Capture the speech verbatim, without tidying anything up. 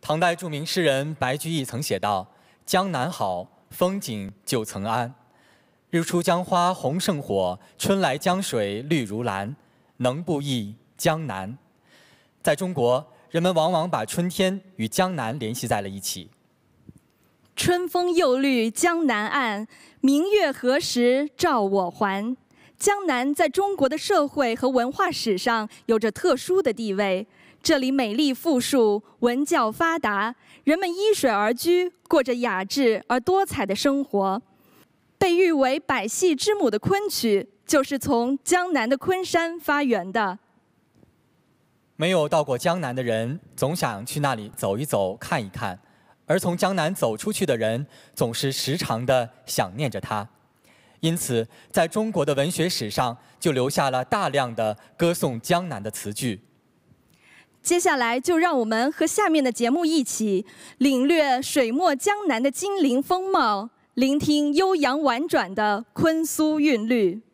唐代著名诗人白居易曾写道：“江南好，风景旧曾谙。日出江花红胜火，春来江水绿如蓝。能不忆江南？”在中国，人们往往把春天与江南联系在了一起。 春风又绿江南岸，明月何时照我还？江南在中国的社会和文化史上有着特殊的地位。这里美丽富庶，文教发达，人们依水而居，过着雅致而多彩的生活。被誉为百戏之母的昆曲，就是从江南的昆山发源的。 没有到过江南的人，总想去那里走一走、看一看；而从江南走出去的人，总是时常地想念着它。因此，在中国的文学史上，就留下了大量的歌颂江南的词句。 接下来，就让我们和下面的节目一起领略水墨江南的精灵风貌，聆听悠扬婉转的昆苏韵律。